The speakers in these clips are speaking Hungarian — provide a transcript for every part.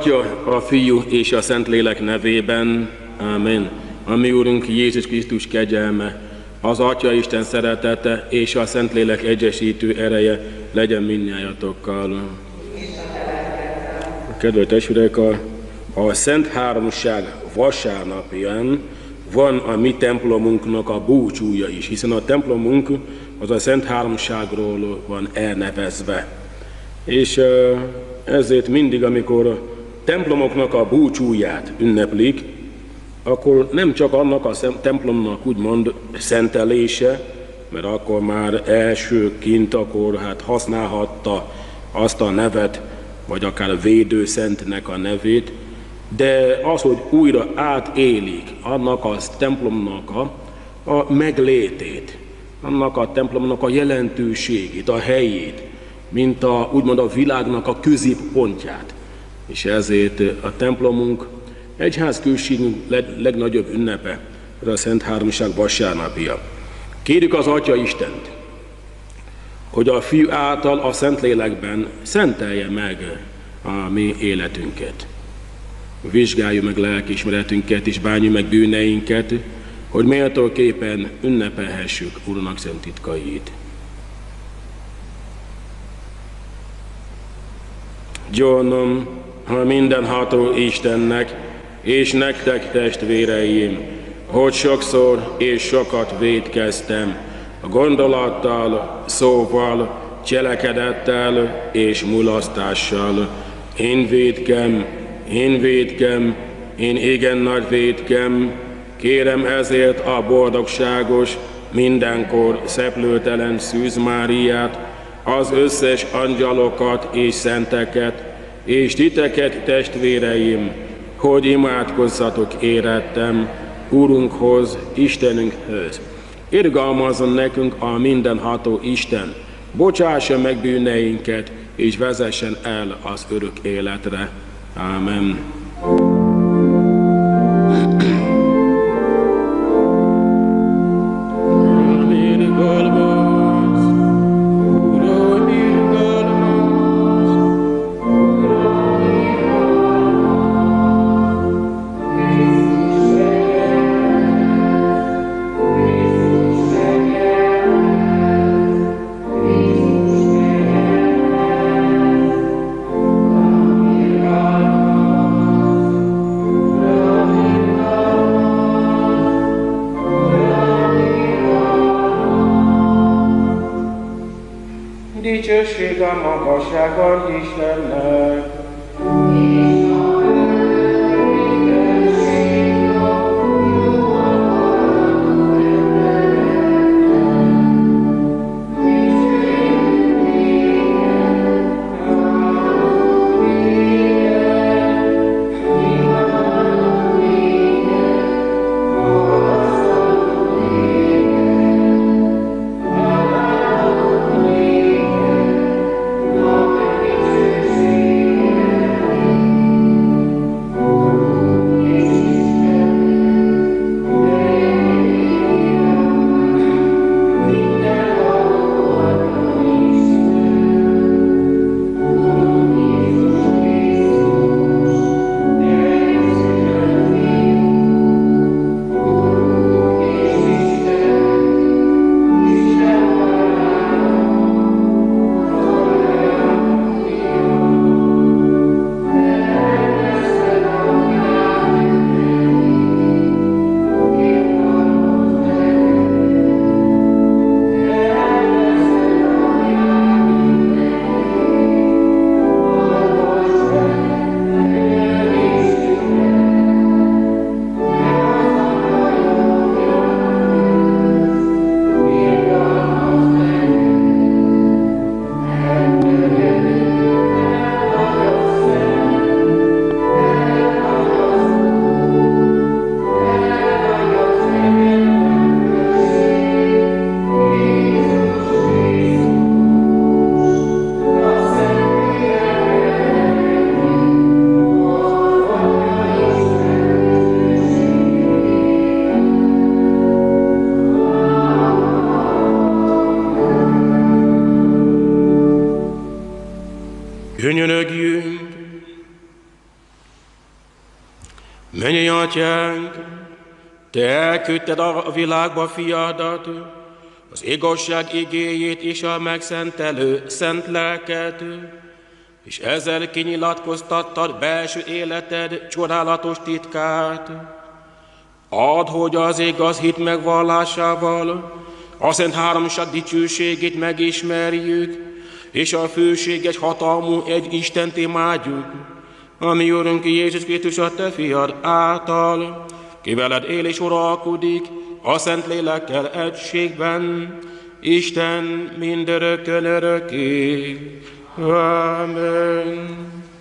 Atya, a Fiú és a Szentlélek nevében, ámen. A mi Úrunk Jézus Krisztus kegyelme, az Atya Isten szeretete és a Szentlélek egyesítő ereje legyen mindnyájatokkal. Kedves testvérek, a Szent Háromság vasárnapján van a mi templomunknak a búcsúja is, hiszen a templomunk az a Szent Háromságról van elnevezve. És ezért mindig, amikor a templomoknak a búcsúját ünneplik, akkor nem csak annak a templomnak úgymond szentelése, mert akkor már elsőként akkor használhatta azt a nevet, vagy akár védőszentnek a nevét, de az, hogy újra átélik annak a templomnak a meglétét, annak a templomnak a jelentőségét, a helyét, mint úgymond a világnak a középpontját. És ezért a templomunk egyházközségünk legnagyobb ünnepe, ez a Szent Háromság vasárnapja. Kérjük az Atya Istent, hogy a Fiú által a Szentlélekben szentelje meg a mi életünket. Vizsgáljuk meg lelkiismeretünket és bánjuk meg bűneinket, hogy méltóképpen ünnepelhessük Úrnak szent titkait. Gyónom a mindenható Istennek, és nektek, testvéreim, hogy sokszor és sokat vétkeztem, a gondolattal, szóval, cselekedettel és mulasztással. Én vétkem, én igen nagy vétkem, kérem ezért a boldogságos, mindenkor szeplőtelen Szűz Máriát, az összes angyalokat és szenteket, és titeket, testvéreim, hogy imádkozzatok érettem Úrunkhoz, Istenünkhöz. Irgalmazzon nekünk a mindenható Isten, bocsássa meg bűneinket, és vezessen el az örök életre. Ámen. Dicsőség a magasságon Istennek. Mennyei Atyánk, Te elküldted a világba fiadat, az igazság igéjét és a megszentelő szent lelket, és ezzel kinyilatkoztattad belső életed csodálatos titkát. Add, hogy az igaz hit megvallásával a Szent Háromság dicsőségét megismerjük, és a főséges hatalmú egy Istent imádjuk, ami Urunk Jézus Krisztus a Te fiad által, ki veled él és uralkodik a Szent Lélekkel egységben, Isten mindörökkön örökké. Amen.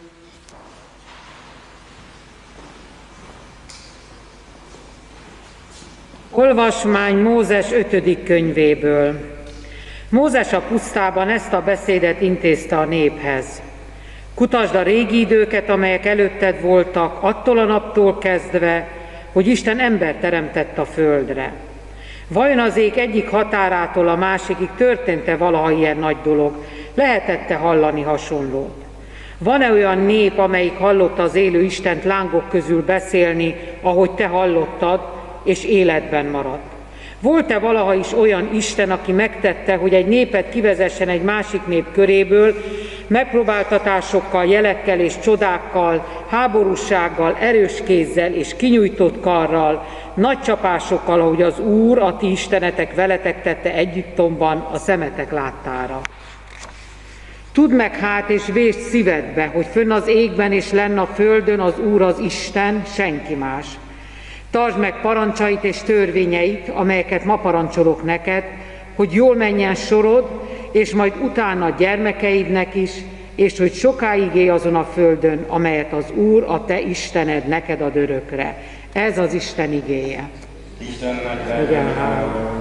Olvasmány Mózes 5. könyvéből. Mózes a pusztában ezt a beszédet intézte a néphez. Kutasd a régi időket, amelyek előtted voltak, attól a naptól kezdve, hogy Isten embert teremtett a földre. Vajon az ég egyik határától a másikig történt-e valaha ilyen nagy dolog? Lehetett-e hallani hasonlót? Van-e olyan nép, amelyik hallotta az élő Istent lángok közül beszélni, ahogy te hallottad, és életben maradt? Volt-e valaha is olyan Isten, aki megtette, hogy egy népet kivezessen egy másik nép köréből, megpróbáltatásokkal, jelekkel és csodákkal, háborússággal, erős kézzel és kinyújtott karral, nagy csapásokkal, ahogy az Úr, a ti istenetek veletek tette Egyiptomban a szemetek láttára? Tudd meg hát és vésd szívedbe, hogy fönn az égben és lenn a földön az Úr az Isten, senki más. Tartsd meg parancsait és törvényeit, amelyeket ma parancsolok neked, hogy jól menjen sorod, és majd utána gyermekeidnek is, és hogy sokáig élj azon a földön, amelyet az Úr, a te Istened neked ad örökre. Ez az Isten igéje. Istennek legyen hála.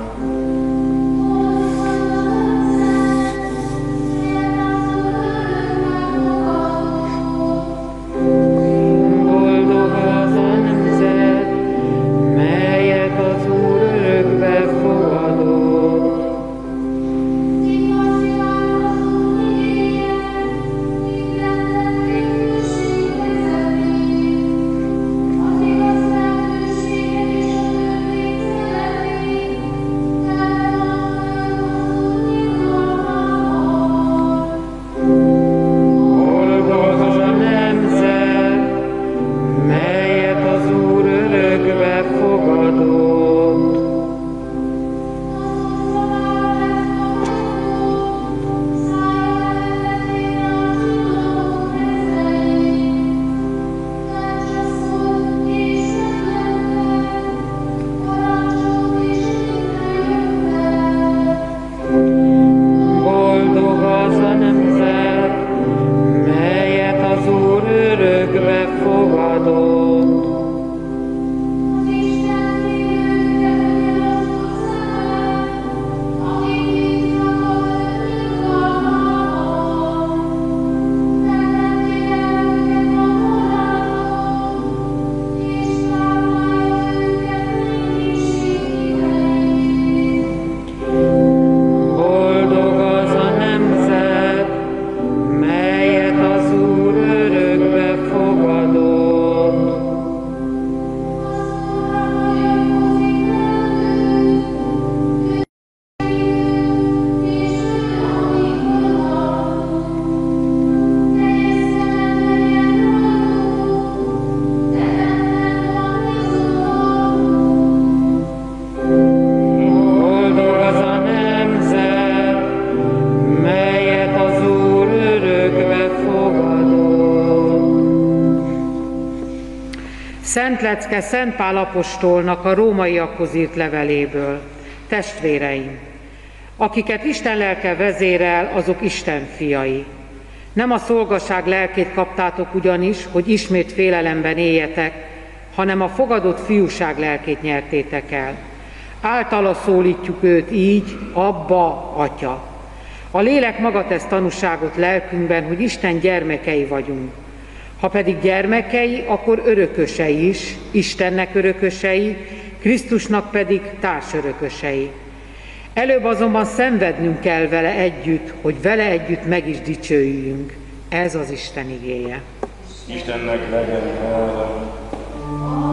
Szent lecke Szent Pál apostolnak a rómaiakhoz írt leveléből. Testvéreim, akiket Isten lelke vezérel, azok Isten fiai. Nem a szolgaság lelkét kaptátok ugyanis, hogy ismét félelemben éljetek, hanem a fogadott fiúság lelkét nyertétek el. Általa szólítjuk őt így, Abba, Atya. A lélek maga tesz tanúságot lelkünkben, hogy Isten gyermekei vagyunk. Ha pedig gyermekei, akkor örökösei is, Istennek örökösei, Krisztusnak pedig társörökösei. Előbb azonban szenvednünk kell vele együtt, hogy vele együtt meg is dicsőüljünk. Ez az Isten igéje. Istennek legyen hála.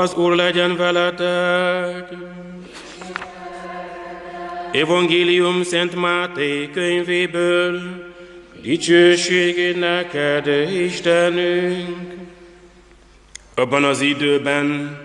Az Úr legyen veletek! Evangélium Szent Máté könyvéből. Dicsőség neked, Istenünk! Abban az időben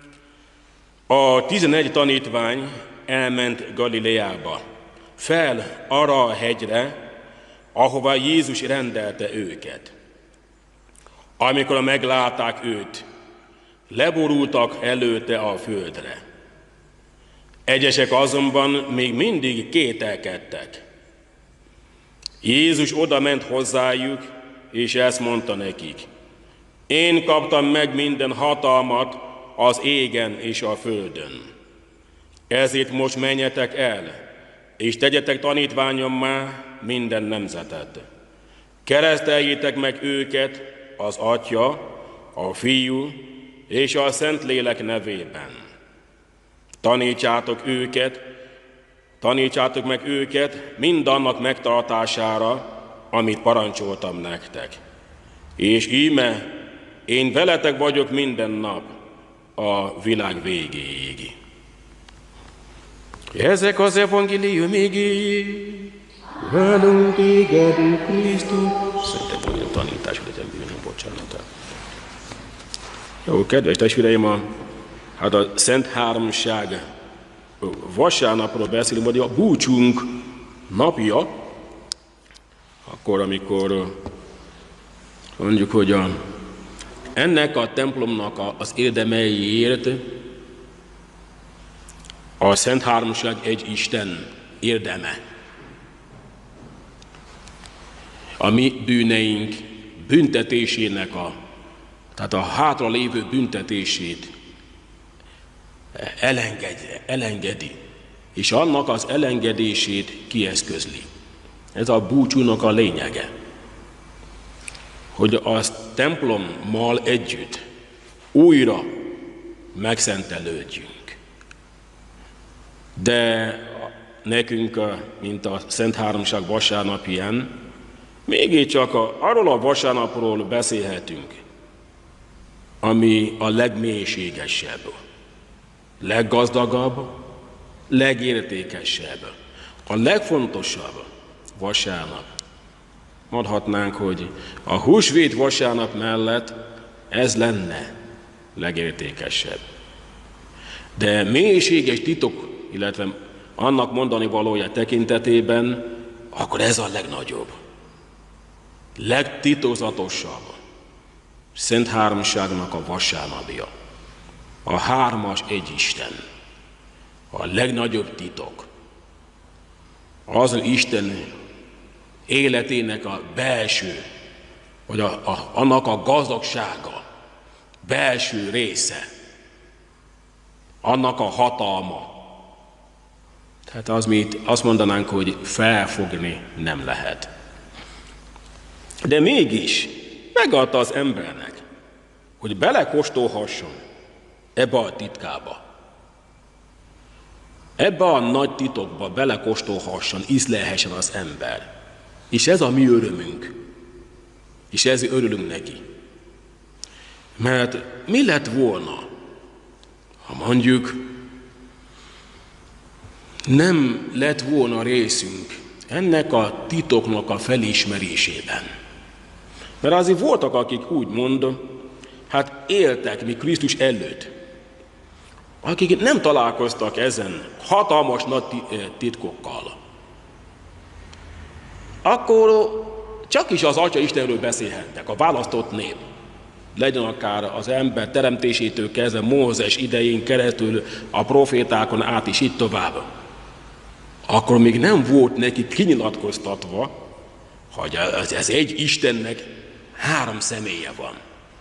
a 11 tanítvány elment Galileába, fel arra a hegyre, ahova Jézus rendelte őket. Amikor meglátták őt, leborultak előtte a földre. Egyesek azonban még mindig kételkedtek. Jézus oda ment hozzájuk, és ezt mondta nekik: én kaptam meg minden hatalmat az égen és a földön. Ezért most menjetek el, és tegyetek tanítványommá minden nemzetet. Kereszteljétek meg őket az Atya, a Fiú és a Szentlélek nevében. Tanítsátok meg őket mindannak megtartására, amit parancsoltam nektek. És íme, én veletek vagyok minden nap a világ végéig. Ezek az evangélium igéi. Velünk téged, Krisztus. Szerinted olyan tanítás, hogy legyen bűnöm bocsánata. Jó, kedves testvéreim, a Szent Háromság vasárnapról beszélünk, vagy a búcsunk napja, akkor, amikor mondjuk, hogy ennek a templomnak az érdemeiért a Szent Háromság egy Isten érdeme. A mi bűneink büntetésének tehát a hátra lévő büntetését elengedi, és annak az elengedését kieszközli. Ez a búcsúnak a lényege, hogy a templommal együtt újra megszentelődjünk. De nekünk, mint a Szent Háromság vasárnapján, mégiscsak arról a vasárnapról beszélhetünk, ami a legmélységesebb, leggazdagabb, legértékesebb, a legfontosabb vasárnap. Mondhatnánk, hogy a húsvét vasárnap mellett ez lenne legértékesebb. De mélységes titok, illetve annak mondani valója tekintetében, akkor ez a legnagyobb, legtitokzatosabb Szent Háromságnak a vasárnapja. A hármas egy Isten, a legnagyobb titok. Az Isten életének a belső, vagy annak a gazdagsága, belső része, annak a hatalma. Tehát az, mit azt mondanánk, hogy felfogni nem lehet. De mégis megadta az embernek, hogy belekóstolhasson ebbe a titkába. Ebbe a nagy titokba belekóstolhasson, ízlelhessen az ember. És ez a mi örömünk. És ezért örülünk neki. Mert mi lett volna, ha mondjuk nem lett volna részünk ennek a titoknak a felismerésében. Mert azért voltak, akik úgy éltek, még Krisztus előtt, akik nem találkoztak ezen hatalmas nagy titkokkal. Akkor csak is az Atya Istenről beszélhettek, a választott nép. Legyen akár az ember teremtésétől kezdve Mózes idején keresztül a profétákon át is így tovább. Akkor még nem volt neki kinyilatkoztatva, hogy ez egy Istennek 3 személye van.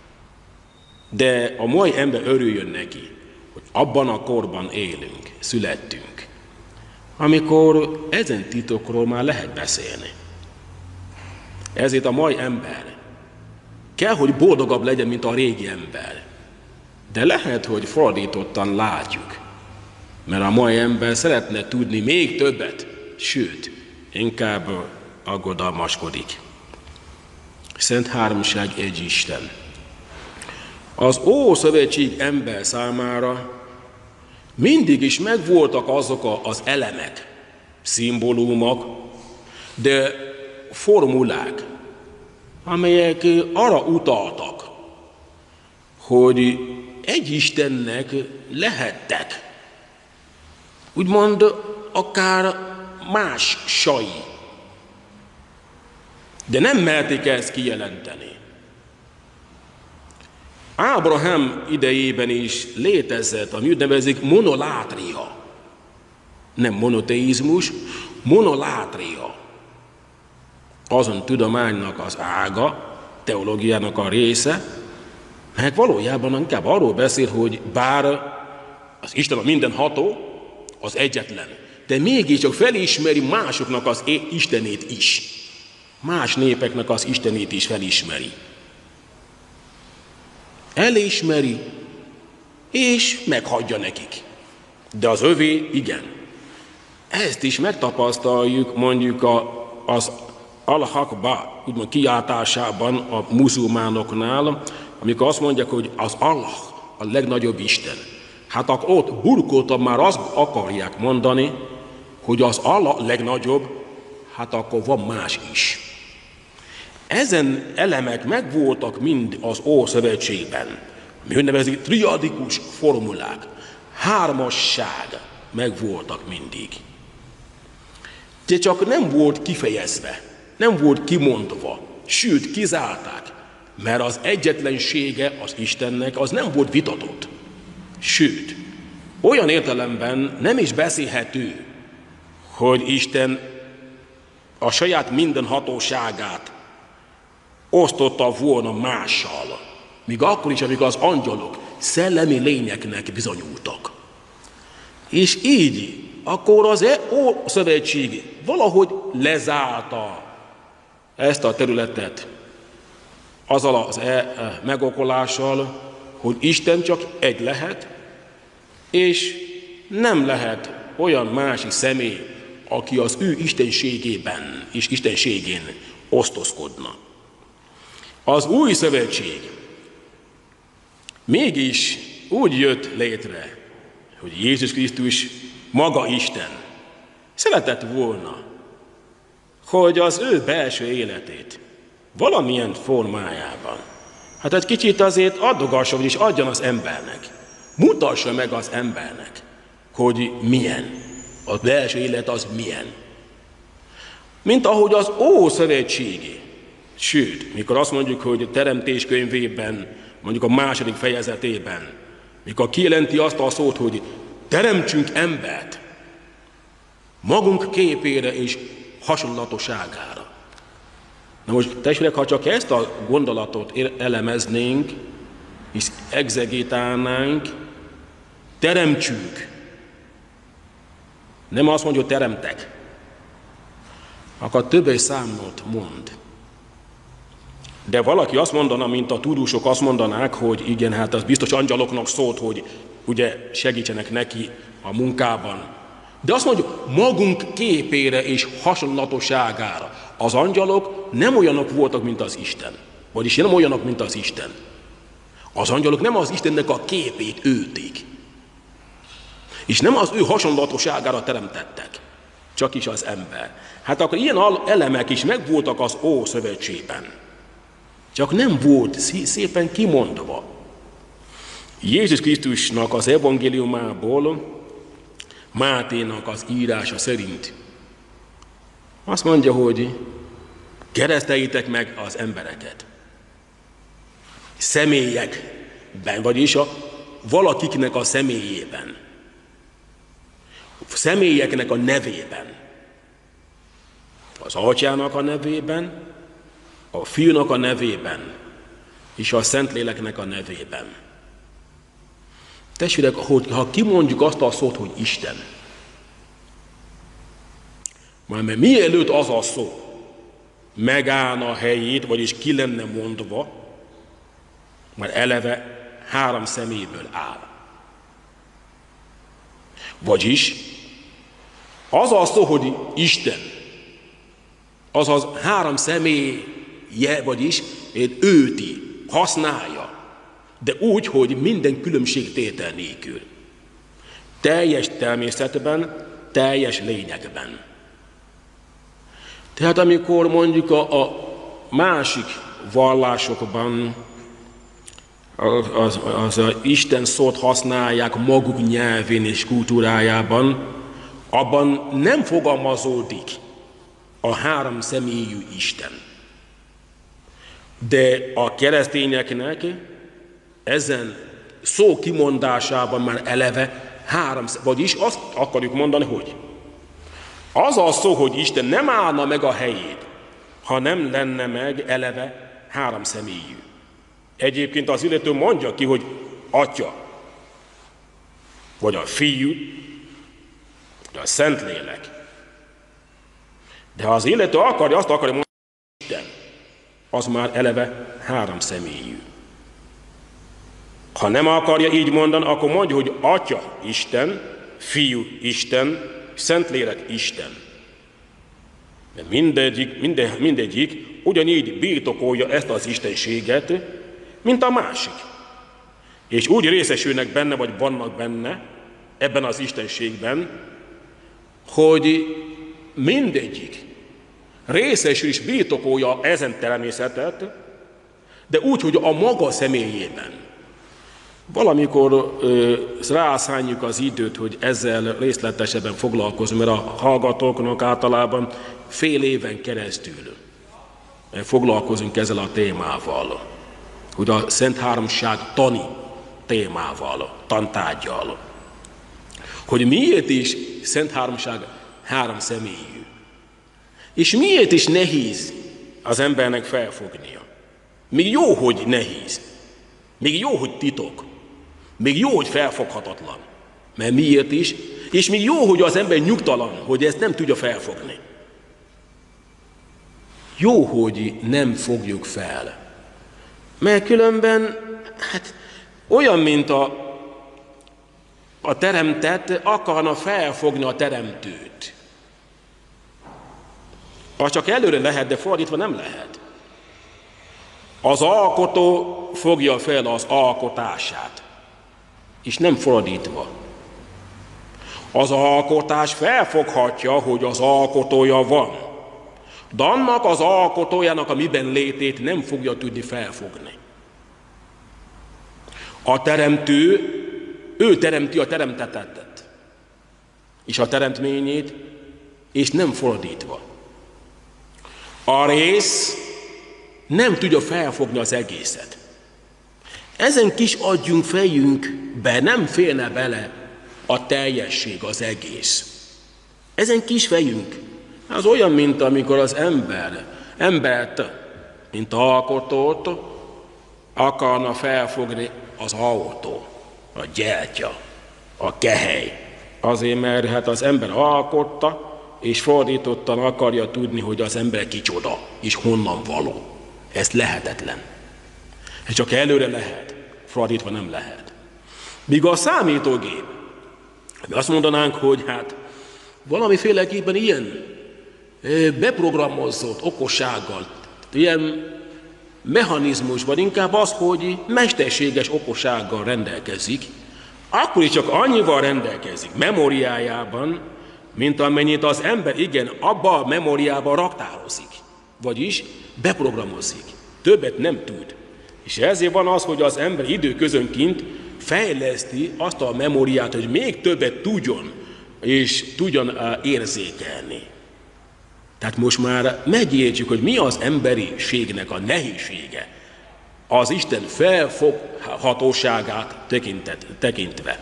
De a mai ember örüljön neki, hogy abban a korban élünk, születtünk, amikor ezen titokról már lehet beszélni. Ezért a mai ember kell, hogy boldogabb legyen, mint a régi ember. De lehet, hogy fordítottan látjuk, mert a mai ember szeretne tudni még többet, sőt, inkább aggodalmaskodik. Szent Háromság egy Isten. Az Ószövetség ember számára mindig is megvoltak azok az elemek, szimbólumok, de formulák, amelyek arra utaltak, hogy egy Istennek lehettek, úgymond akár mássai, de nem merték ezt kijelenteni. Ábrahám idejében is létezett, ami úgy nevezik monolátria. Nem monoteizmus, monolátria. Azon tudománynak az ága, teológiának a része, mert valójában inkább arról beszél, hogy bár az Isten a mindenható, az egyetlen, de mégiscsak felismeri másoknak az Istenét is. Más népeknek az Istenét is felismeri. Elismeri, és meghagyja nekik. De az övé igen. Ezt is megtapasztaljuk mondjuk az Al-Akbar, úgymond kiáltásában a muzulmánoknál, amikor azt mondják, hogy az Allah a legnagyobb Isten. Hát akkor ott burkoltan már azt akarják mondani, hogy az Allah legnagyobb, hát akkor van más is. Ezen elemek megvoltak mind az Ószövetségben, mi úgy nevezik triadikus formulák, hármasság megvoltak mindig. De csak nem volt kifejezve, nem volt kimondva, sőt kizárták, mert az egyetlensége az Istennek az nem volt vitatott. Sőt, olyan értelemben nem is beszélhető, hogy Isten a saját mindenhatóságát osztotta volna mással, míg akkor is, amikor az angyalok szellemi lényeknek bizonyultak. És így, akkor az Ószövetség valahogy lezárta ezt a területet azzal az megokolással, hogy Isten csak egy lehet, és nem lehet olyan másik személy, aki az ő istenségében és istenségén osztozkodna. Az Új Szövetség mégis úgy jött létre, hogy Jézus Krisztus maga Isten szeretett volna, hogy az ő belső életét valamilyen formájában, hát egy kicsit azért adogassa, és adjon az embernek, mutassa meg az embernek, hogy milyen, a belső élet az milyen. Mint ahogy az Ószövetségi, sőt, mikor azt mondjuk, hogy Teremtés könyvében, mondjuk a 2. fejezetében, mikor kijelenti azt a szót, hogy teremtsünk embert magunk képére és hasonlatosságára. Na most, testvérek, ha csak ezt a gondolatot elemeznénk, és egzegétálnánk, teremtsünk. Nem azt mondja, hogy teremtek. Akkor többes számot mond. De valaki azt mondaná, mint a tudósok azt mondanák, hogy igen, hát az biztos angyaloknak szólt, hogy ugye segítsenek neki a munkában. De azt mondjuk, magunk képére és hasonlatosságára. Az angyalok nem olyanok voltak, mint az Isten. Vagyis nem olyanok, mint az Isten. Az angyalok nem az Istennek a képét ölték. És nem az ő hasonlatosságára teremtettek. Csak is az ember. Hát akkor ilyen elemek is megvoltak az Ószövetségben. Csak nem volt szépen kimondva. Jézus Krisztusnak az evangéliumából, Máténak az írása szerint azt mondja, hogy kereszteljétek meg az embereket. Személyekben, vagyis a valakiknek a személyében. Személyeknek a nevében. Az Atyának a nevében, a Fiúnak a nevében, és a Szentléleknek a nevében. Testvérek, ha kimondjuk azt a szót, hogy Isten, mert mielőtt az a szó megállna a helyét, vagyis ki lenne mondva, már eleve 3 személyből áll. Vagyis az a szó, hogy Isten, azaz 3 személye, vagyis őti, használja. de úgy, hogy minden különbségtétel nélkül. Teljes természetben, teljes lényegben. Tehát amikor mondjuk a másik vallásokban az Isten szót használják maguk nyelvén és kultúrájában, abban nem fogalmazódik a három személyű Isten. De a keresztényeknek ezen szó kimondásában már eleve vagyis azt akarjuk mondani, hogy az a szó, hogy Isten nem állna meg a helyét, ha nem lenne meg eleve három személyű. Egyébként az illető mondja ki, hogy Atya, vagy a Fiú, vagy a Szentlélek. De ha az illető azt akarja mondani, hogy Isten, az már eleve három személyű. Ha nem akarja így mondani, akkor mondja, hogy Atya Isten, Fiú Isten, Szentlélek Isten. De mindegyik ugyanígy birtokolja ezt az istenséget, mint a másik. És úgy részesülnek benne, vagy vannak benne, ebben az istenségben, hogy mindegyik részesül és birtokolja ezen természetet, de úgy, hogy a maga személyében. Valamikor rászánjuk az időt, hogy ezzel részletesebben foglalkozunk, mert a hallgatóknak általában fél éven keresztül foglalkozunk ezzel a témával, hogy a Szent Háromság tani témával, tantárggyal. Hogy miért is Szent Háromság három személyű, és miért is nehéz az embernek felfognia. Még jó, hogy nehéz, még jó, hogy titok, még jó, hogy felfoghatatlan. Mert miért is? És még jó, hogy az ember nyugtalan, hogy ezt nem tudja felfogni. Jó, hogy nem fogjuk fel. Mert különben, olyan, mint a teremtett akarna felfogni a teremtőt. Az csak előre lehet, de fordítva nem lehet. Az alkotó fogja fel az alkotását, és nem fordítva. Az alkotás felfoghatja, hogy az alkotója van, de annak az alkotójának a miben létét nem fogja tudni felfogni. A teremtő, ő teremti a teremtettet, és a teremtményét, és nem fordítva. A rész nem tudja felfogni az egészet. Ezen kis agyunk fejünkbe nem félne bele a teljesség, az egész. Ezen kis fejünk, az olyan, mint amikor az embert, mint alkotót akarna felfogni az autó, a gyertya, a kehely. Azért, mert az ember alkotta, és fordítottan akarja tudni, hogy az ember kicsoda, és honnan való. Ez lehetetlen. Ez csak előre lehet, fordítva nem lehet. Míg a számítógép, mi azt mondanánk, hogy valamiféleképpen ilyen beprogramozott okossággal, ilyen mechanizmus, vagy inkább az, hogy mesterséges okossággal rendelkezik, akkor is csak annyival rendelkezik memóriájában, mint amennyit az ember abba a memóriába raktározik, vagyis beprogramozik. Többet nem tud. És ezért van az, hogy az ember időközönként fejleszti azt a memóriát, hogy még többet tudjon, és tudjon érzékelni. Tehát most már megértjük, hogy mi az emberiségnek a nehézsége, az Isten felfoghatóságát tekintve.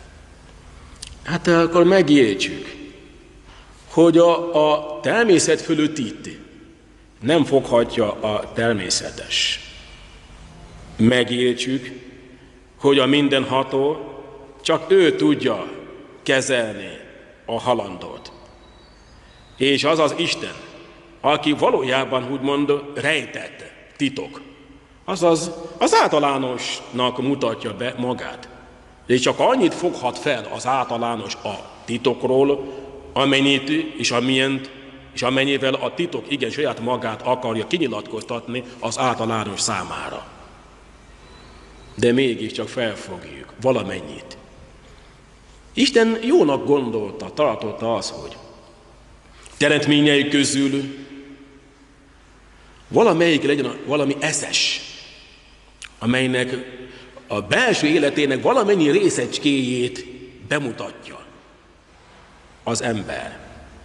Akkor megértjük, hogy a természet fölötti nem foghatja a természetes. Megértjük, hogy a mindenható csak ő tudja kezelni a halandót. És az az Isten, aki valójában úgymond rejtett titok, azaz az általánosnak mutatja be magát. És csak annyit foghat fel az általános a titokról, amennyit és amilyent, és amennyivel a titok saját magát akarja kinyilatkoztatni az általános számára. de mégiscsak felfogjuk valamennyit. Isten jónak gondolta, tartotta az, hogy teremtményei közül valamelyik legyen valami eszes, amelynek a belső életének valamennyi részecskéjét bemutatja az ember.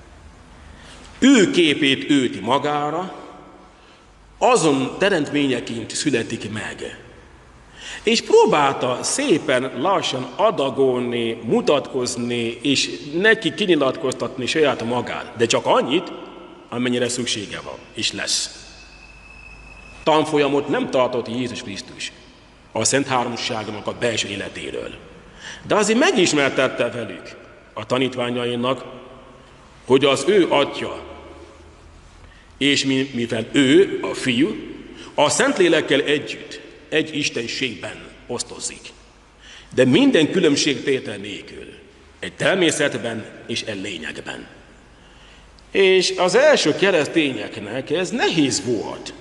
Ő képét őti magára, azon teremtményeként születik meg. És próbálta szépen lassan adagolni, mutatkozni, és neki kinyilatkoztatni saját magát, de csak annyit, amennyire szüksége van, és lesz. Tanfolyamot nem tartott Jézus Krisztus a Szent Háromságnak a belső életéről. De azért megismertette velük, a tanítványainak, hogy az ő Atya, és mivel ő, a Fiú, a Szentlélekkel együtt, egy istenségben osztozik. De minden különbségtétel nélkül, egy természetben és egy lényegben. És az első keresztényeknek ez nehéz volt.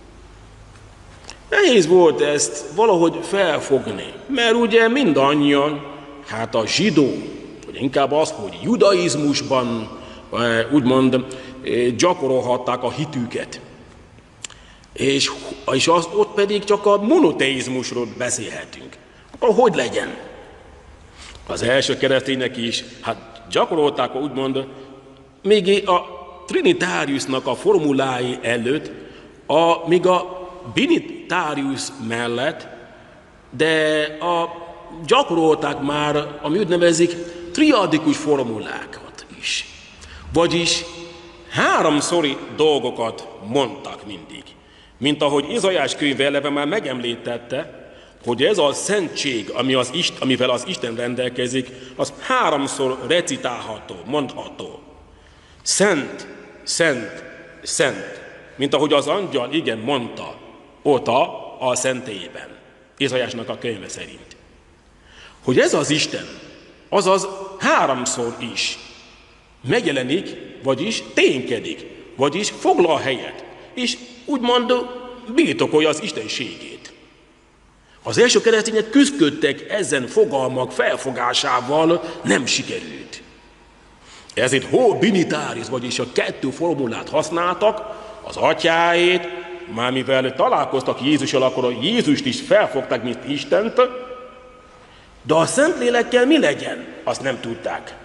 Nehéz volt ezt valahogy felfogni, mert ugye mindannyian, hát a zsidó, vagy inkább az, hogy judaizmusban úgymond gyakorolhatták a hitüket. És ott pedig csak a monoteizmusról beszélhetünk. Akkor hogy legyen? Az első keresztények is gyakorolták úgymond még a Trinitáriusnak a formulái előtt, még a Binitárius mellett, de gyakorolták már, ami úgy nevezik, triadikus formulákat is. Vagyis háromszori dolgokat mondtak mindig. Mint ahogy Izaiás könyve eleve már megemlítette, hogy ez a szentség, amivel az Isten rendelkezik, az háromszor recitálható, mondható. Szent, szent, szent. Mint ahogy az angyal igen mondta ott a szentélyében, Izaiásnak a könyve szerint. Hogy ez az Isten, azaz háromszor is megjelenik, vagyis ténykedik, vagyis foglal helyet, és úgymond birtokolja az istenségét. Az első keresztények küzdködtek ezen fogalmak felfogásával, nem sikerült. Ezért binitáris, vagyis a kettő formulát használtak, az atyáét, már mivel találkoztak Jézussal, akkor a Jézust is felfogták, mint Istent, de a Szentlélekkel mi legyen, azt nem tudták.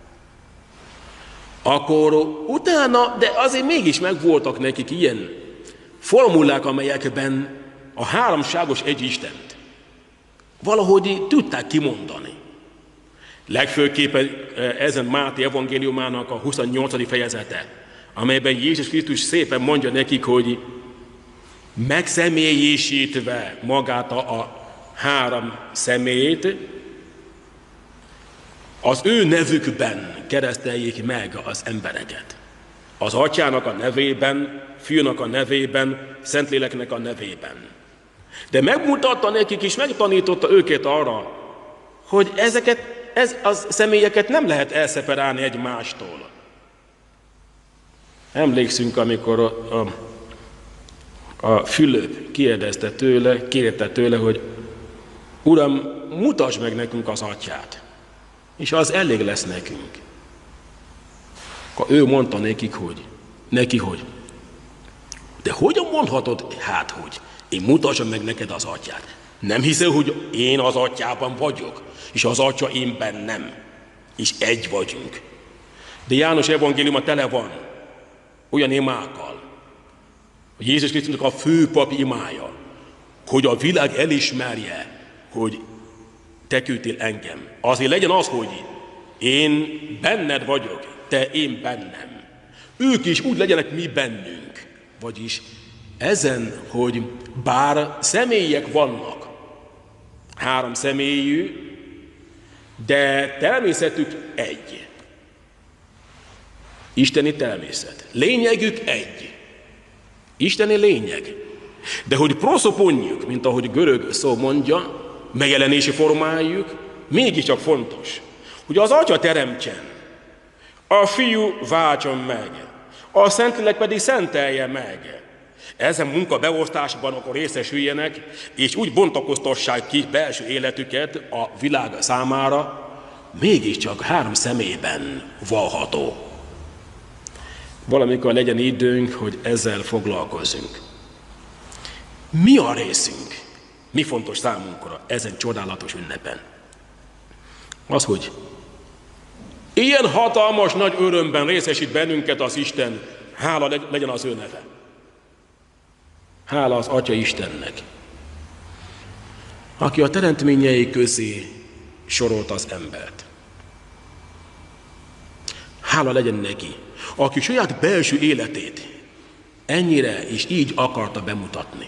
Akkor utána, de azért mégis megvoltak nekik ilyen formulák, amelyekben a háromságos egy Istent valahogy tudták kimondani. Legfőképpen ezen Máté evangéliumának a 28. fejezete, amelyben Jézus Krisztus szépen mondja nekik, hogy megszemélyisítve magát a három személyét, az ő nevükben kereszteljék meg az embereket. Az Atyának a nevében, Fiúnak a nevében, Szentléleknek a nevében. De megmutatta nekik és megtanította őket arra, hogy ez a személyeket nem lehet elszeparálni egymástól. Emlékszünk, amikor a Fülöp kérte tőle, hogy Uram, mutasd meg nekünk az Atyát, és az elég lesz nekünk. Akkor ő mondta neki, hogy de hogyan mondhatod hogy én mutassam meg neked az Atyát? Nem hiszel, hogy én az Atyában vagyok, és az Atya én bennem, és egy vagyunk. De János evangéliuma tele van olyan imákkal, hogy Jézus Krisztusnak a főpapi imája, hogy a világ elismerje, hogy te küldtél engem. Azért legyen az, hogy én benned vagyok, te én bennem. Ők is úgy legyenek mi bennünk. Vagyis ezen, hogy bár személyek vannak, három személyű, de természetük egy. Isteni természet. Lényegük egy. Isteni lényeg. De hogy proszoponyjuk, mint ahogy görög szó mondja, megjelenési formájuk, mégiscsak fontos, hogy az Atya teremtsen, a Fiú váltson meg, a Szentlélek pedig szentelje meg, ezen munkabeosztásban akkor részesüljenek, és úgy bontakoztassák ki belső életüket a világ számára, mégiscsak 3 személyben vallható. Valamikor legyen időnk, hogy ezzel foglalkozzunk. Mi a részünk? Mi fontos számunkra ezen csodálatos ünnepen? Az, hogy ilyen hatalmas nagy örömben részesít bennünket az Isten, hála legyen az ő neve. Hála az Atya Istennek, aki a teremtményei közé sorolt az embert. Hála legyen neki, aki saját belső életét ennyire és így akarta bemutatni.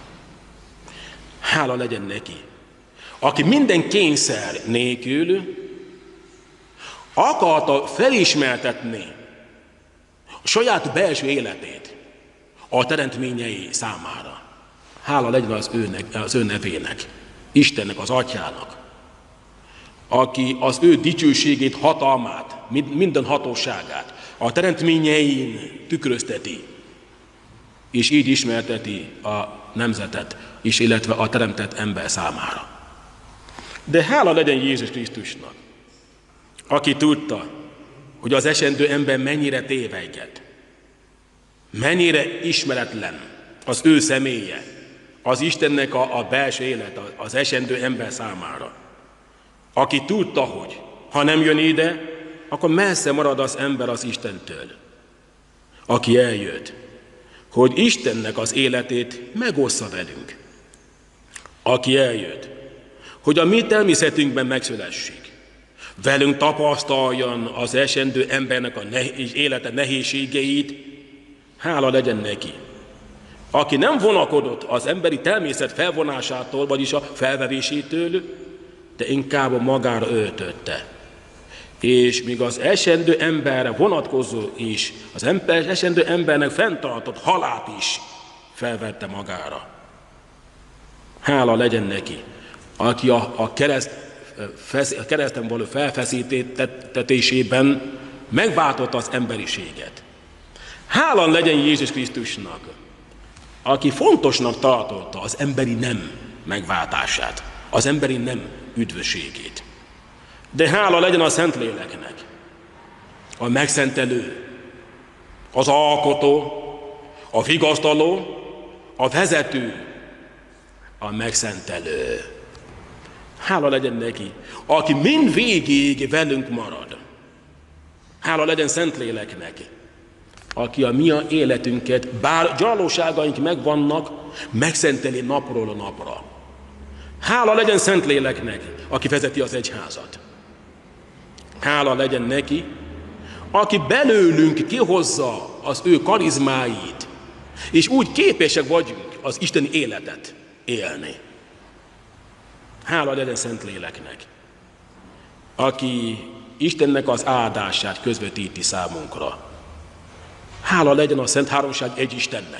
Hála legyen neki, aki minden kényszer nélkül akarta felismertetni a saját belső életét a teremtményei számára. Hála legyen az ő nevének, Istennek, az Atyának, aki az ő dicsőségét, hatalmát, minden hatóságát a teremtményein tükrözteti, és így ismerteti a nemzetet is, illetve a teremtett ember számára. De hála legyen Jézus Krisztusnak, aki tudta, hogy az esendő ember mennyire tévejgett, mennyire ismeretlen az ő személye, az Istennek a belső élet, az esendő ember számára. Aki tudta, hogy ha nem jön ide, akkor messze marad az ember az Istentől. Aki eljött, hogy Istennek az életét megossza velünk. Aki eljött, hogy a mi természetünkben megszülessék. Velünk tapasztaljon az esendő embernek élete nehézségeit, hála legyen neki. Aki nem vonakodott az emberi természet felvonásától, vagyis a felvevésétől, de inkább magára öltötte. És míg az esendő emberre vonatkozó is, az esendő embernek fenntartott halált is felvette magára. Hála legyen neki, aki a kereszten való felfeszítetésében megváltotta az emberiséget. Hála legyen Jézus Krisztusnak, aki fontosnak tartotta az emberi nem megváltását, az emberi nem üdvösségét. De hála legyen a Szentléleknek, a megszentelő, az alkotó, a vigasztaló, a vezető, a megszentelő. Hála legyen neki, aki mind végig velünk marad. Hála legyen Szentléleknek, aki a mi életünket, bár gyarlóságaink megvannak, megszenteli napról a napra. Hála legyen Szentléleknek, aki vezeti az egyházat. Hála legyen neki, aki belőlünk kihozza az ő karizmáit, és úgy képesek vagyunk az isteni életet élni. Hála legyen Szentléleknek, aki Istennek az áldását közvetíti számunkra. Hála legyen a Szent Háromság egy Istennek.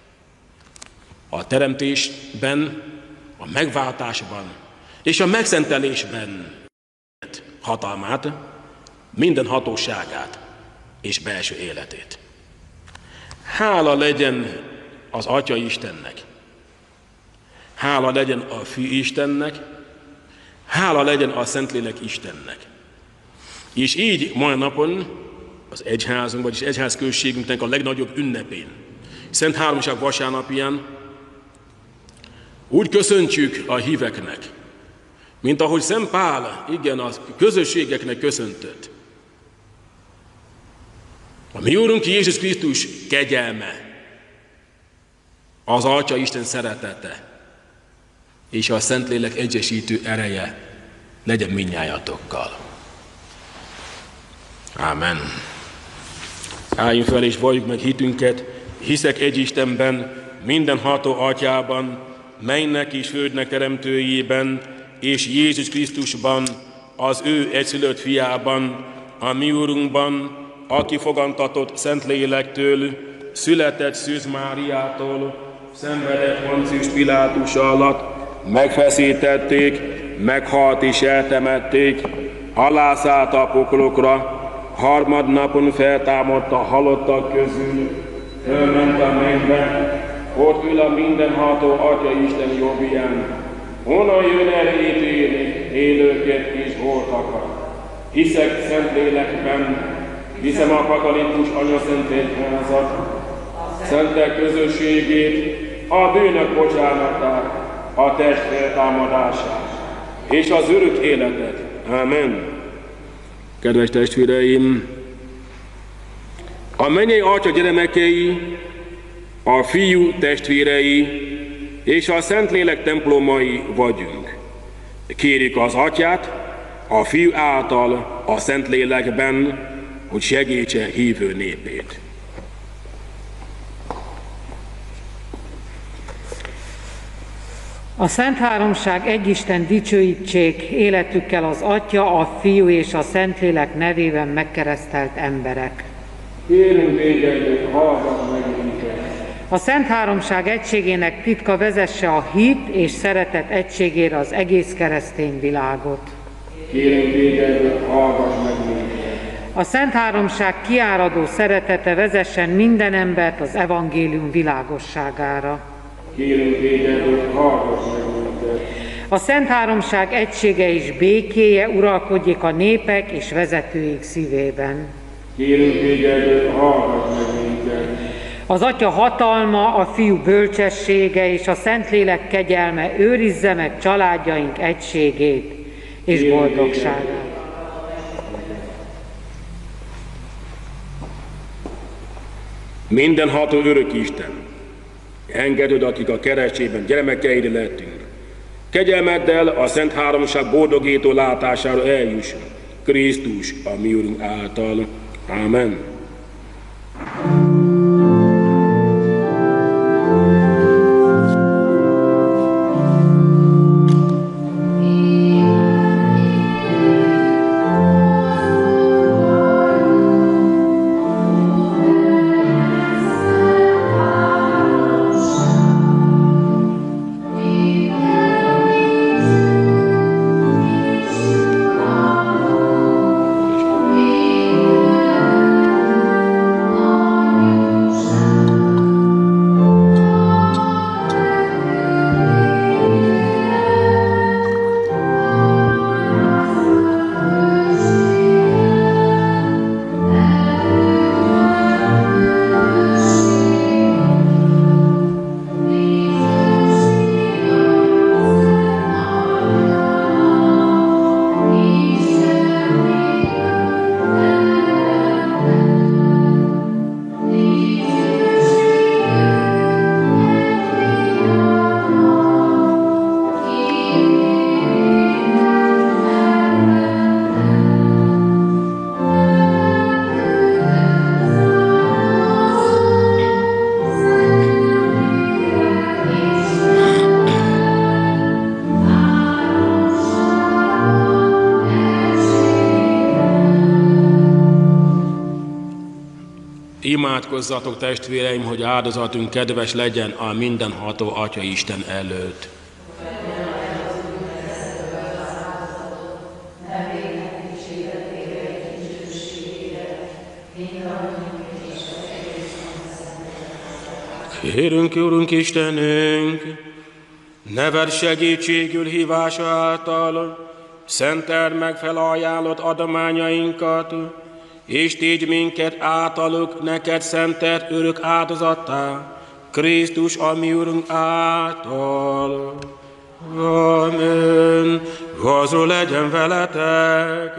A teremtésben, a megváltásban és a megszentelésben hatalmát, minden hatóságát és belső életét. Hála legyen az Atya Istennek. Hála legyen a Fű Istennek. Hála legyen a Szentlélek Istennek. És így mai napon az egyházunk, vagyis egyházközségünknek a legnagyobb ünnepén, Szent Háromság vasárnapján úgy köszöntjük a híveknek, mint ahogy Szent Pál, igen, a közösségeknek köszöntött. A mi Úrunk Jézus Krisztus kegyelme, az Atya Isten szeretete és a Szentlélek egyesítő ereje legyen mindnyájatokkal. Ámen. Álljunk fel és valljuk meg hitünket, hiszek egy Istenben, mindenható Atyában, mennek és földnek teremtőjében, és Jézus Krisztusban, az ő egyszülött fiában, a mi Úrunkban, aki fogantatott Szentlélektől, született Szűz Máriától, szenvedett Poncius Pilátus alatt, megfeszítették, meghalt és eltemették, alászállt a poklokra, harmadnapon feltámadt a halottak közül, fölment a mennybe, ott ül a mindenható Atya Isten jobbján, honnan jön el ítélni élőket és holtakat. Hiszek Szentlélekben, hiszem a katolikus anyaszent egyházat, szentek közösségét, a bűnök bocsánatát, a test feltámadását és az örök életet. Amen. Kedves testvéreim, a mennyei Atya gyermekei, a Fiú testvérei és a Szentlélek templomai vagyunk. Kérjük az Atyát, a Fiú által a Szentlélekben, hogy segítse hívő népét. A Szent Háromság egyisten dicsőítsék életükkel az Atya, a Fiú és a Szentlélek nevében megkeresztelt emberek. Kérünk téged, hallgass meg minket. A Szent Háromság egységének titka vezesse a hit és szeretet egységére az egész keresztény világot. Kérünk téged, hallgass meg minket. A Szent Háromság kiáradó szeretete vezessen minden embert az evangélium világosságára. Kérünk téged, hallgass meg minket. A Szent Háromság egysége és békéje uralkodjék a népek és vezetőik szívében. Kérünk téged, hallgass meg minket. Az Atya hatalma, a Fiú bölcsessége és a Szentlélek kegyelme őrizze meg családjaink egységét és boldogságát. Mindenható örök Isten, engedd, akik a keresztségben gyermekeid lettünk. Kegyelmeddel a Szent Háromság boldogító látására eljussunk. Krisztus, a mi Urunk által. Amen. Imádkozzatok, testvéreim, hogy áldozatunk kedves legyen a mindenható Atya Isten előtt. Kérünk, Urunk Istenünk, neved segítségül hívása által szenteld meg felajánlott adományainkat, és tégy minket általuk neked szentelt örök áldozattá, Krisztus, a mi Urunk által. Amen. Gazról legyen veletek.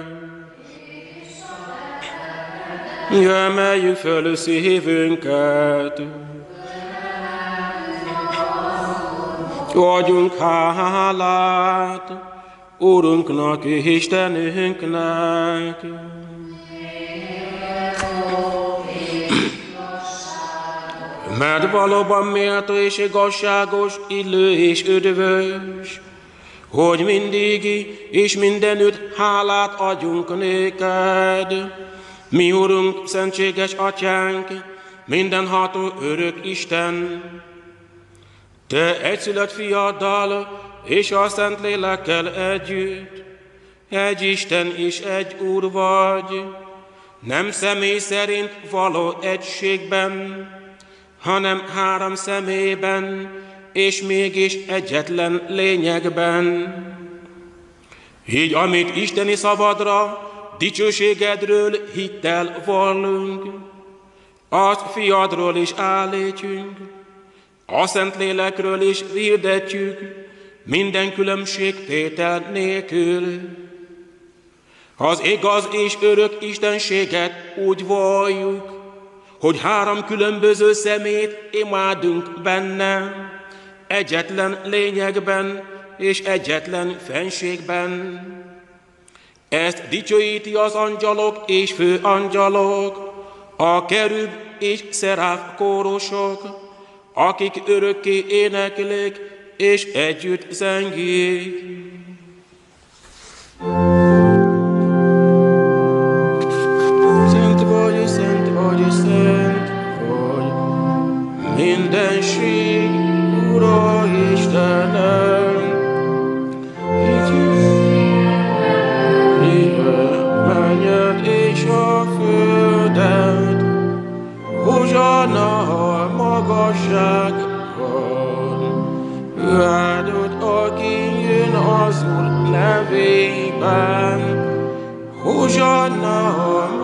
Emeljük föl szívünket. Adjunk hálát Urunknak, Istenünknek. Mert valóban méltó és igazságos, illő és üdvös, hogy mindig és mindenütt hálát adjunk néked. Mi Urunk, szentséges Atyánk, mindenható örök Isten, Te egyszülött Fiaddal és a Szentlélekkel együtt, egy Isten és egy Úr vagy, nem személy szerint való egységben, hanem három személyben, és mégis egyetlen lényegben. Így, amit isteni szavadra, dicsőségedről hittel vallunk, azt fiadról is állítjunk, a Szentlélekről is hirdetjük, minden különbségtétel nélkül. Az igaz és örök istenséget úgy valljuk, hogy három különböző szemét imádunk benne, egyetlen lényegben és egyetlen fenségben. Ezt dicsőíti az angyalok és főangyalok, a kerub és szeráf kórusok, akik örökké éneklik és együtt zengik. Szent vagy, szent vagy, szent vagy, mindenség, Ura Istenem. Mennyet és a földet, hozsanna a magasságban. Ő áldott, aki jön az Úr nevében, hozsanna a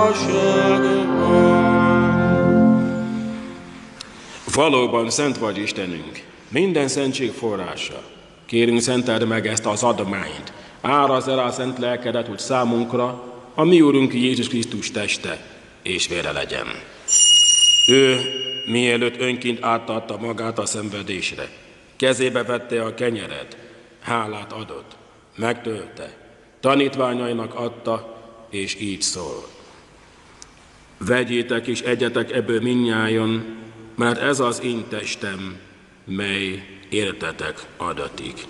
magasságban. Valóban szent vagy Istenünk, minden szentség forrása. Kérünk, szenteld meg ezt az adományt, árazd el a szent lelkedet, hogy számunkra a mi Úrunk Jézus Krisztus teste és vére legyen. Ő, mielőtt önként átadta magát a szenvedésre, kezébe vette a kenyeret, hálát adott, megtölte, tanítványainak adta, és így szól. Vegyétek és egyetek ebből mindnyájan, mert ez az én testem, mely értetek adatik.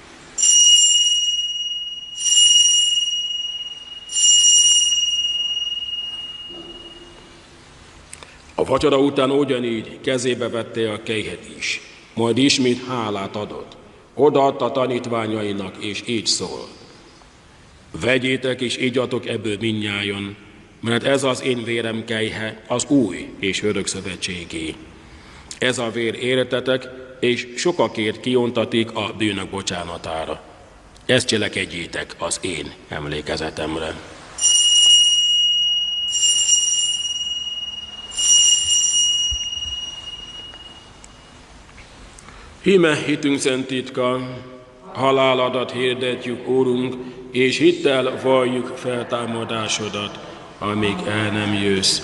A vacsora után ugyanígy kezébe vette a kejhet is, majd ismét hálát adott. Odaadta tanítványainak, és így szól. Vegyétek és igyatok ebből mindnyájan, mert ez az én vérem kejhe, az új és örök szövetségé. Ez a vér értetek, és sokakért kiontatik a bűnök bocsánatára. Ezt cselekedjétek az én emlékezetemre. Íme hitünk szent titka, haláladat hirdetjük, Úrunk, és hittel valljuk feltámadásodat, amíg el nem jössz.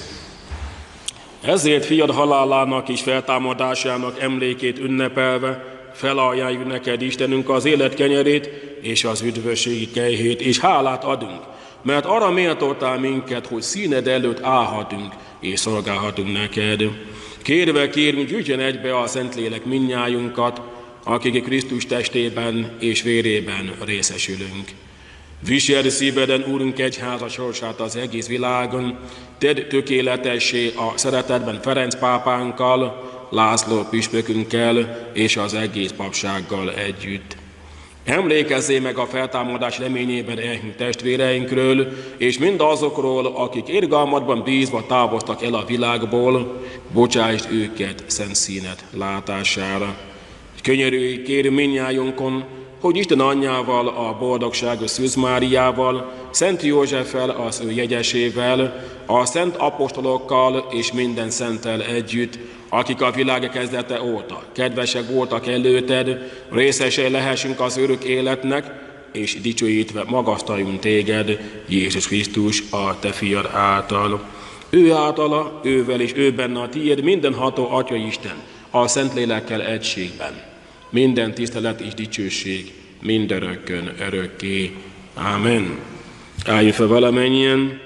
Ezért fiad halálának és feltámadásának emlékét ünnepelve felajánljuk neked, Istenünk, az élet kenyerét és az üdvösségi kejhét, és hálát adunk, mert arra méltótál minket, hogy színed előtt állhatunk és szolgálhatunk neked. Kérve kérünk, gyűjtsen egybe a Szentlélek mindnyájunkat, akik Krisztus testében és vérében részesülünk. Viseld szíveden, Úrunk, egyháza sorsát az egész világon, tedd tökéletessé a szeretetben Ferenc pápánkkal, László püspökünkkel és az egész papsággal együtt. Emlékezzél meg a feltámadás reményében elhunyt testvéreinkről, és mindazokról, akik irgalmadban bízva távoztak el a világból, bocsásd őket szent színed látására. Könyörülj, kérünk mindnyájunkon, hogy Isten anyjával, a boldogságos Szűz Máriával, Szent Józseffel, az ő jegyesével, a szent apostolokkal és minden szenttel együtt, akik a világ kezdete óta kedvesek voltak előtted, részesei lehessünk az örök életnek, és dicsőítve magasztaljunk téged, Jézus Krisztus, a te fiad által. Ő általa, ővel és ő benne a tiéd mindenható Atya Isten, a Szentlélekkel egységben. Minden tisztelet és dicsőség mindörökkön örökké. Ámen. Álljunk fel valamennyien,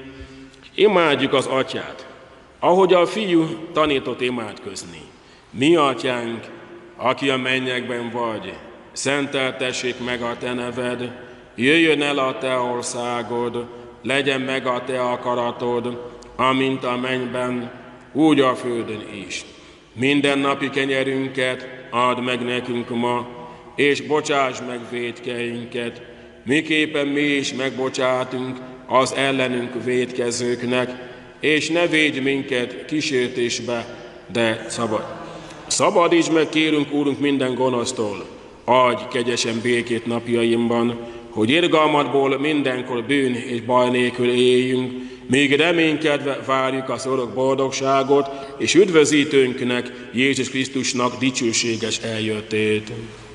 imádjuk az Atyát, ahogy a Fiú tanított imádkozni. Mi Atyánk, aki a mennyekben vagy, szenteltessék meg a te neved, jöjjön el a te országod, legyen meg a te akaratod, amint a mennyben, úgy a földön is. Minden napi kenyerünket add meg nekünk ma, és bocsáss meg vétkeinket, miképpen mi is megbocsátunk az ellenünk vétkezőknek, és ne védj minket kísértésbe, de szabadíts meg, kérünk, Úrunk, minden gonosztól. Adj kegyesen békét napjaimban, hogy irgalmadból mindenkor bűn és baj nélkül éljünk, míg reménykedve várjuk a szorok boldogságot, és üdvözítőnknek, Jézus Krisztusnak dicsőséges eljöttét.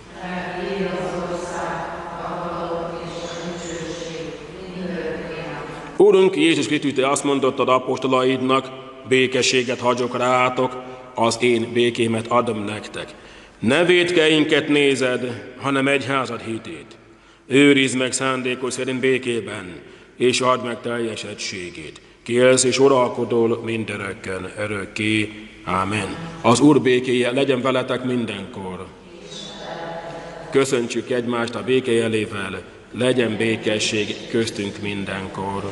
Úrunk Jézus Krisztus, te azt mondottad apostolaidnak, békességet hagyok rátok, az én békémet adom nektek. Ne vétkeinket nézed, hanem egyházad hitét. Őrizd meg szándékod szerint békében, és add meg teljesedtségét. Ki élsz és uralkodol mindörökken örökké. Ámen. Az Úr békéje legyen veletek mindenkor. Köszöntsük egymást a békejelével, legyen békesség köztünk mindenkor.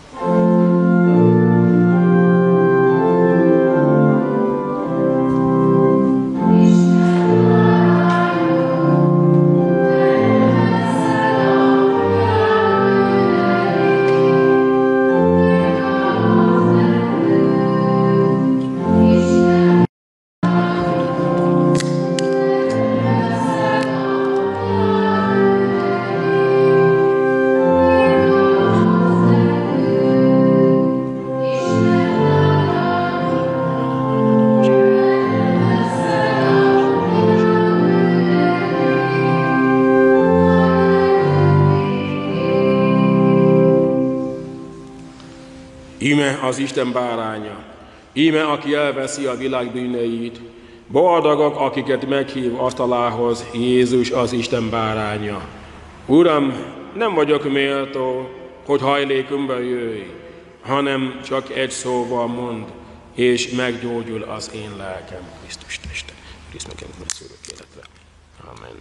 Íme az Isten báránya, íme aki elveszi a világ bűneit, boldogok, akiket meghív asztalához Jézus az Isten báránya. Uram, nem vagyok méltó, hogy hajlékomba jöjj, hanem csak egy szóval mond, és meggyógyul az én lelkem. Krisztus teste, Krisztus nekem a szörök életre. Amen.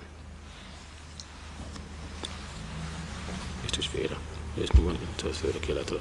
Krisztus vére, és mi van itt a szörök életre.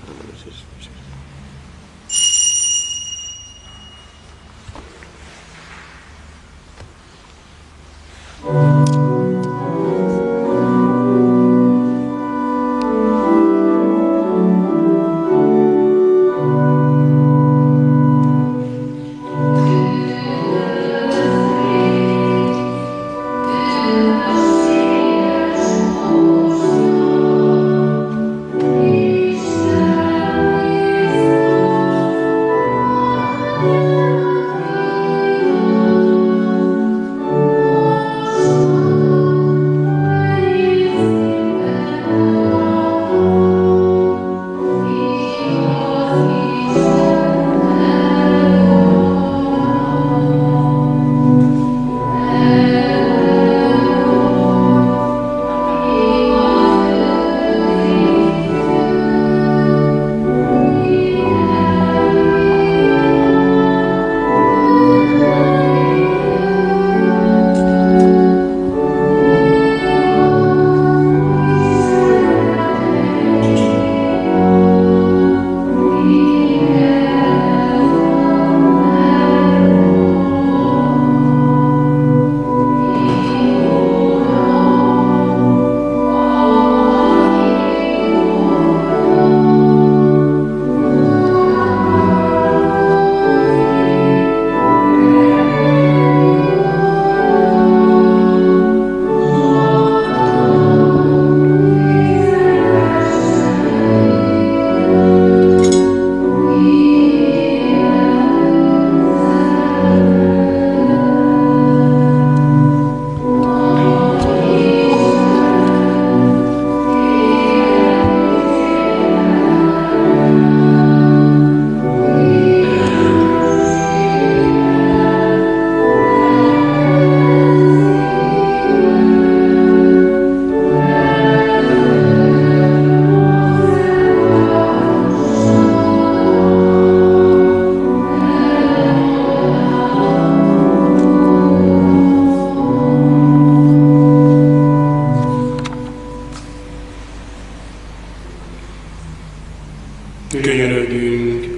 Könyörögjünk.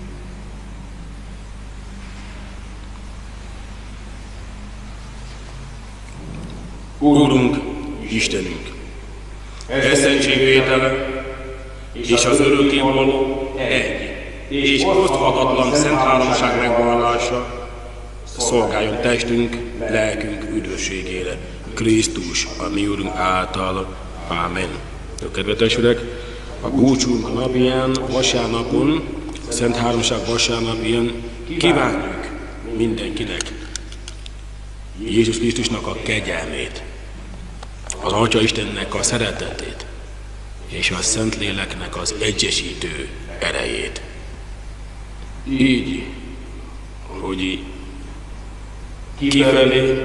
Úrunk, Istenünk, eszentségvétele és az örökkévaló egy, és oszthatatlan szent háromság megvallása szolgáljon testünk, lelkünk üdvösségére. Krisztus, a mi Úrunk által. Ámen. Kedves testvérek, a búcsunk napján, vasárnapon, a Szent Háromság vasárnapján kívánjuk mindenkinek Jézus Krisztusnak a kegyelmét, az Atya Istennek a szeretetét, és a Szentléleknek az egyesítő erejét. Így, hogy kifelé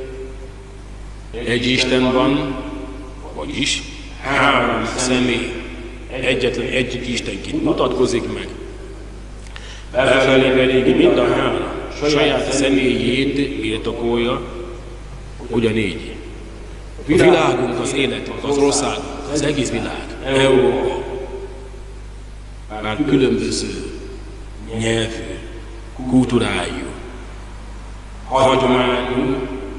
egy Isten van, vagyis három személy, egyetlen egy Istenként mutatkozik meg, befelé pedig mind a három saját személyét birtokolja, ugyanígy. A világunk, az életünk, az országunk, az egész világ, Európa, már különböző nyelvű, kultúrájú, hagyományú,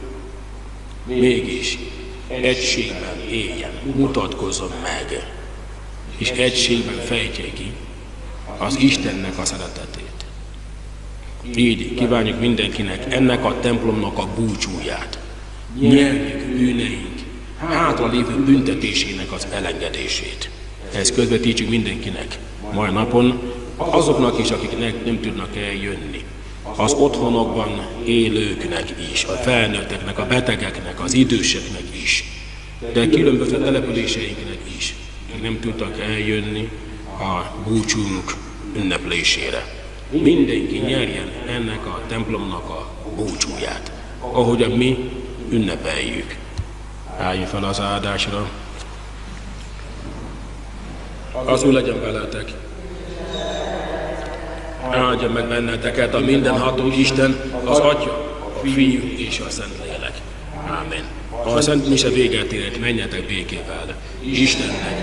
mégis egységben éljen, mutatkozzon meg, és egységben fejtje ki az Istennek a szeretetét. Így kívánjuk mindenkinek ennek a templomnak a búcsúját, nyerjük bűneink hátralévő büntetésének az elengedését. Ezt közvetítsük mindenkinek mai napon, azoknak is, akik nem tudnak eljönni, az otthonokban élőknek is, a felnőtteknek, a betegeknek, az időseknek is, de különböző településeinknek is, akik nem tudtak eljönni a búcsunk ünneplésére. Mindenki nyerjen ennek a templomnak a búcsúját, ahogyan mi ünnepeljük. Álljunk fel az áldásra. Az Úr legyen veletek. Áldja meg benneteket a mindenható Isten, az Atya, a Fiú és a Szentlélek. Ámen. A Szent Mise véget ért, menjetek békével. Istennek